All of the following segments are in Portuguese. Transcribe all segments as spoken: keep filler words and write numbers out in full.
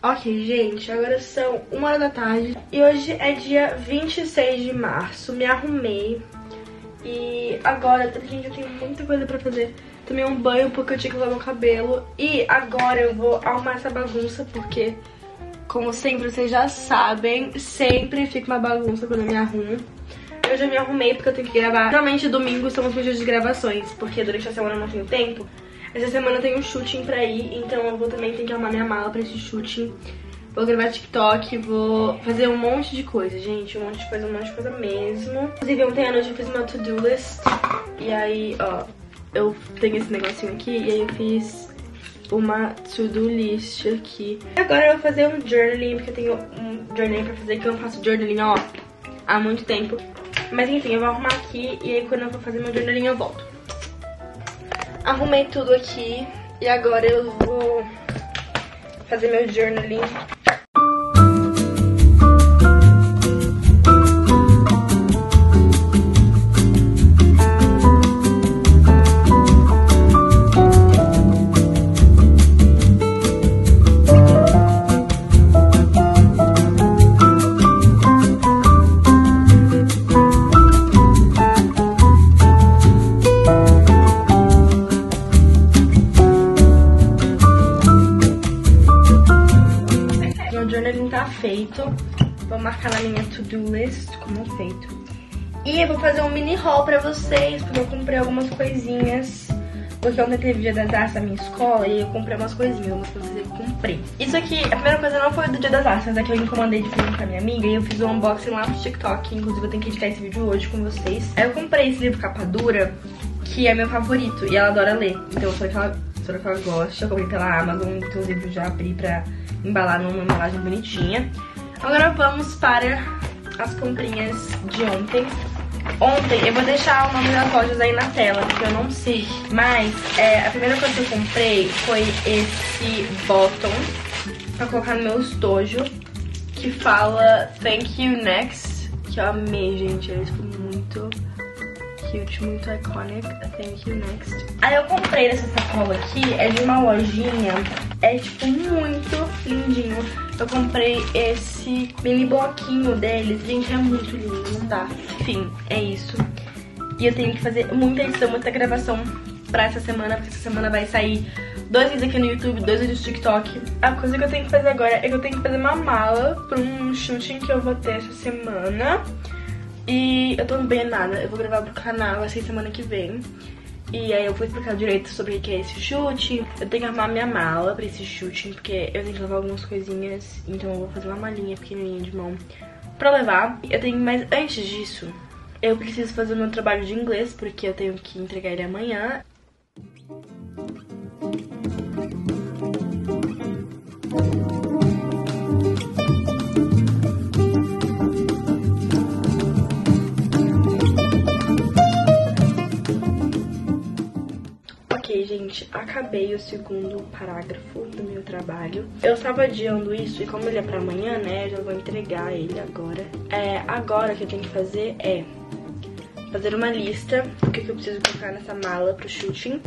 Ok, gente, agora são uma hora da tarde e hoje é dia vinte e seis de março. Me arrumei e agora, gente, eu tenho muita coisa pra fazer. Tomei um banho porque eu tinha que lavar meu cabelo e agora eu vou arrumar essa bagunça porque, como sempre, vocês já sabem, sempre fica uma bagunça quando eu me arrumo. Eu já me arrumei porque eu tenho que gravar. Normalmente domingo são os meus dias de gravações, porque durante a semana eu não tenho tempo. Essa semana eu tenho um shooting pra ir, então eu vou também ter que arrumar minha mala pra esse shooting. Vou gravar TikTok, vou fazer um monte de coisa, gente. Um monte de coisa, um monte de coisa mesmo. Inclusive ontem à noite eu fiz meu to-do list. E aí, ó, eu tenho esse negocinho aqui e aí eu fiz uma to-do list aqui. Agora eu vou fazer um journaling, porque eu tenho um journaling pra fazer, que eu não faço journaling, ó, há muito tempo. Mas enfim, eu vou arrumar aqui e aí quando eu vou fazer meu journaling eu volto. Arrumei tudo aqui e agora eu vou fazer meu journaling. Feito, vou marcar na minha to-do list como feito. E eu vou fazer um mini haul pra vocês, porque eu comprei algumas coisinhas. Porque ontem teve dia das artes na minha escola e eu comprei umas coisinhas, umas coisas que eu comprei. Isso aqui, a primeira coisa não foi do dia das artes, mas é que eu encomendei de presente pra minha amiga e eu fiz um unboxing lá no TikTok. Inclusive eu tenho que editar esse vídeo hoje com vocês. Aí eu comprei esse livro capa dura, que é meu favorito, e ela adora ler. Então eu falei que ela, espero que ela goste. Eu comprei pela Amazon, inclusive já abri pra embalar numa embalagem bonitinha. Agora vamos para as comprinhas de ontem. Ontem, eu vou deixar o nome das lojas aí na tela, porque eu não sei. Mas é, a primeira coisa que eu comprei foi esse bottom pra colocar no meu estojo, que fala Thank You Next, que eu amei, gente. Ele ficou muito cute, muito iconic. Thank You Next. Aí eu comprei essa sacola aqui, é de uma lojinha, é tipo muito lindinho. Eu comprei esse mini bloquinho deles, gente, é muito lindo, não dá. Enfim, é isso. E eu tenho que fazer muita edição, muita gravação pra essa semana, porque essa semana vai sair dois vídeos aqui no YouTube, dois vídeos no TikTok. A coisa que eu tenho que fazer agora é que eu tenho que fazer uma mala pra um shooting que eu vou ter essa semana. E eu tô bem animada, eu vou gravar pro canal essa semana que vem. E aí eu vou explicar direito sobre o que é esse shooting. Eu tenho que arrumar minha mala pra esse shooting, porque eu tenho que levar algumas coisinhas. Então eu vou fazer uma malinha pequenininha de mão pra levar. Eu tenho, mas antes disso, eu preciso fazer o meu trabalho de inglês, porque eu tenho que entregar ele amanhã. Gente, acabei o segundo parágrafo do meu trabalho. Eu estava adiando isso e como ele é pra amanhã, né, eu já vou entregar ele agora. É, agora o que eu tenho que fazer é fazer uma lista do que eu preciso colocar nessa mala pro shooting.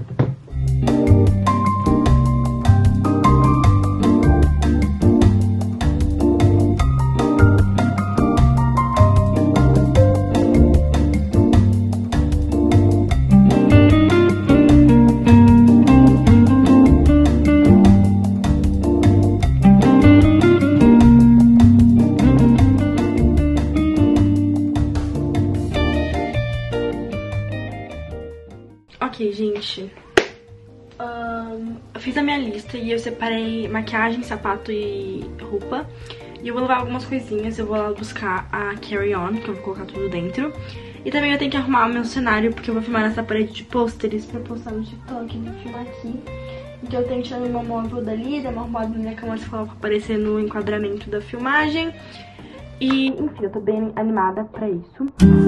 Ok, gente, um, eu fiz a minha lista e eu separei maquiagem, sapato e roupa. E eu vou levar algumas coisinhas, eu vou lá buscar a Carry On, que eu vou colocar tudo dentro. E também eu tenho que arrumar o meu cenário, porque eu vou filmar nessa parede de pôsteres pra postar no TikTok, vou filmar aqui. Então eu tenho que tirar meu móvel dali, dar uma arrumada na minha cama de falar pra aparecer no enquadramento da filmagem. E, enfim, eu tô bem animada pra isso.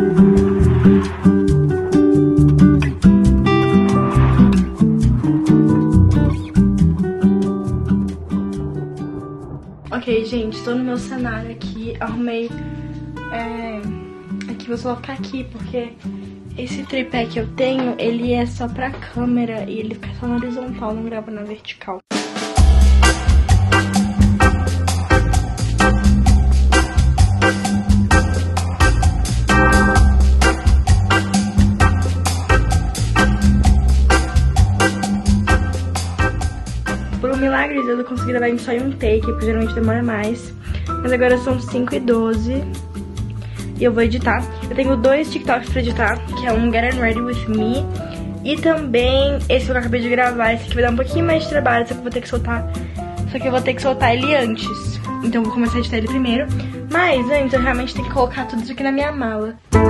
Ok, gente, tô no meu cenário aqui, arrumei, é, aqui, vou só ficar aqui, porque esse tripé que eu tenho, ele é só pra câmera e ele fica só na horizontal, não grava na vertical. Por um milagre de Deus eu consegui levar só em um take, porque geralmente demora mais. Mas agora são cinco e doze e eu vou editar. Eu tenho dois TikToks pra editar, que é um Getting Ready With Me e também esse que eu acabei de gravar. Esse aqui vai dar um pouquinho mais de trabalho, só que eu vou ter que soltar Só que eu vou ter que soltar ele antes. Então eu vou começar a editar ele primeiro. Mas antes eu realmente tenho que colocar tudo isso aqui na minha mala.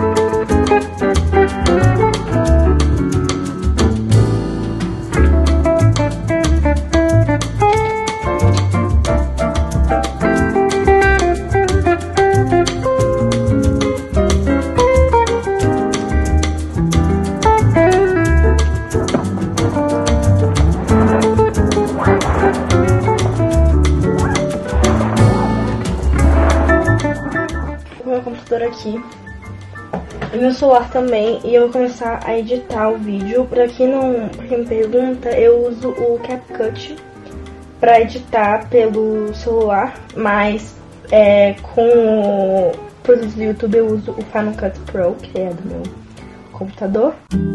Meu computador aqui e meu celular também, e eu vou começar a editar o vídeo. Pra quem não, pra quem me pergunta, eu uso o CapCut pra editar pelo celular, mas é, com produtos do YouTube eu uso o Final Cut Pro, que é do meu computador.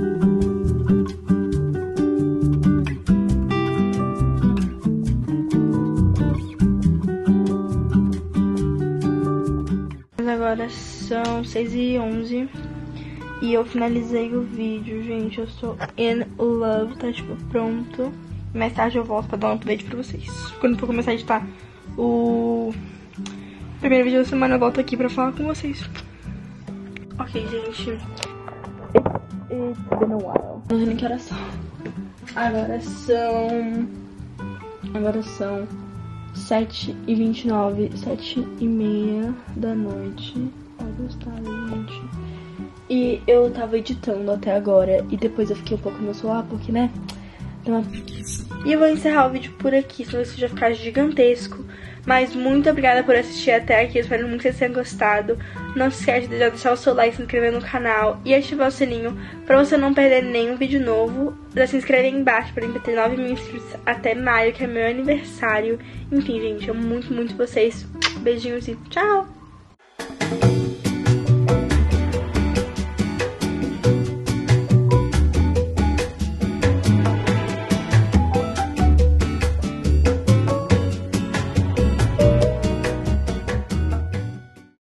Agora são seis e onze e eu finalizei o vídeo, gente. Eu sou in love, tá tipo pronto. Mais tarde eu volto pra dar um update pra vocês. Quando for começar a editar o primeiro vídeo da semana, eu volto aqui pra falar com vocês. Ok, gente. It's been a while. Não sei nem que horas são. Agora são... Agora são... sete e vinte e nove, sete e meia da noite. Vai gostar, gente. E eu tava editando até agora. E depois eu fiquei um pouco no meu celular, porque, né? Uma... E eu vou encerrar o vídeo por aqui, senão isso já ficar gigantesco. Mas muito obrigada por assistir até aqui. Eu espero muito que vocês tenham gostado. Não se esquece de deixar o seu like, se inscrever no canal e ativar o sininho pra você não perder nenhum vídeo novo. Já se inscreve aí embaixo pra ter nove mil inscritos até maio, que é meu aniversário. Enfim, gente, eu amo muito, muito vocês. Beijinhos e tchau!